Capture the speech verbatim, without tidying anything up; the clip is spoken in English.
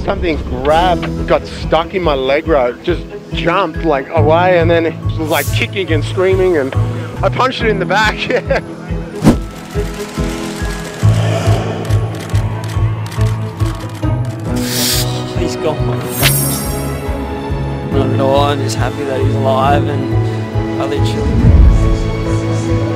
something grabbed, got stuck in my leg rope, just jumped like away, and then it was like kicking and screaming, and I punched it in the back. Yeah. He's gone. Not at all. I'm just happy that he's alive, and I literally